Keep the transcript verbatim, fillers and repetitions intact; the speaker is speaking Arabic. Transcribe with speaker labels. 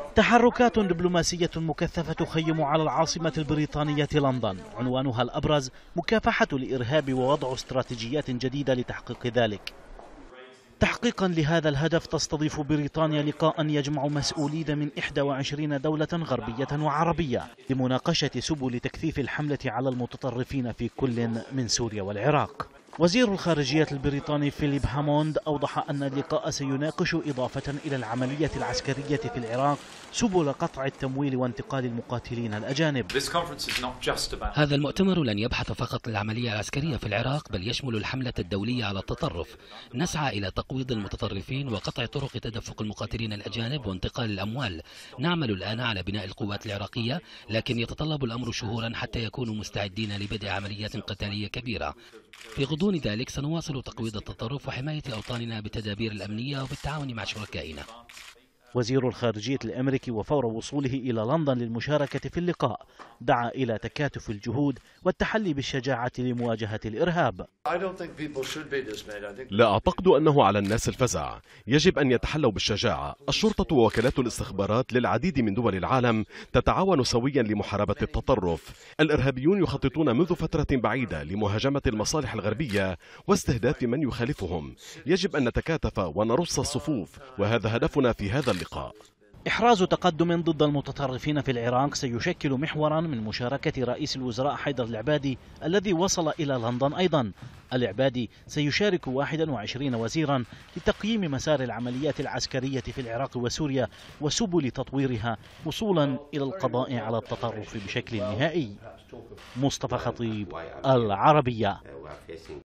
Speaker 1: تحركات دبلوماسية مكثفة تخيم على العاصمة البريطانية لندن، عنوانها الأبرز مكافحة الإرهاب ووضع استراتيجيات جديدة لتحقيق ذلك. تحقيقا لهذا الهدف تستضيف بريطانيا لقاء يجمع مسؤولين من إحدى وعشرين دولة غربية وعربية لمناقشة سبل تكثيف الحملة على المتطرفين في كل من سوريا والعراق. وزير الخارجية البريطاني فيليب هاموند أوضح أن اللقاء سيناقش إضافة إلى العملية العسكرية في العراق سبل قطع التمويل وانتقال المقاتلين الأجانب.
Speaker 2: هذا المؤتمر لن يبحث فقط العملية العسكرية في العراق، بل يشمل الحملة الدولية على التطرف. نسعى إلى تقويض المتطرفين وقطع طرق تدفق المقاتلين الأجانب وانتقال الأموال. نعمل الآن على بناء القوات العراقية، لكن يتطلب الأمر شهورا حتى يكونوا مستعدين لبدء عمليات قتالية كبيرة. في غضون ذلك سنواصل تقويض التطرف وحماية أوطاننا بالتدابير الأمنية وبالتعاون مع شركائنا.
Speaker 1: وزير الخارجية الأمريكي وفور وصوله إلى لندن للمشاركة في اللقاء دعا إلى تكاتف الجهود والتحلي بالشجاعة لمواجهة الإرهاب.
Speaker 3: لا أعتقد أنه على الناس الفزع، يجب أن يتحلوا بالشجاعة. الشرطة ووكالات الاستخبارات للعديد من دول العالم تتعاون سويا لمحاربة التطرف. الإرهابيون يخططون منذ فترة بعيدة لمهاجمة المصالح الغربية واستهداف من يخالفهم. يجب أن نتكاتف ونرص الصفوف، وهذا هدفنا في هذا اللقاء.
Speaker 1: إحراز تقدم ضد المتطرفين في العراق سيشكل محورا من مشاركة رئيس الوزراء حيدر العبادي الذي وصل إلى لندن أيضا. العبادي سيشارك واحد وعشرين وزيرا لتقييم مسار العمليات العسكرية في العراق وسوريا وسبل تطويرها وصولا إلى القضاء على التطرف بشكل نهائي. مصطفى خطيب، العربية.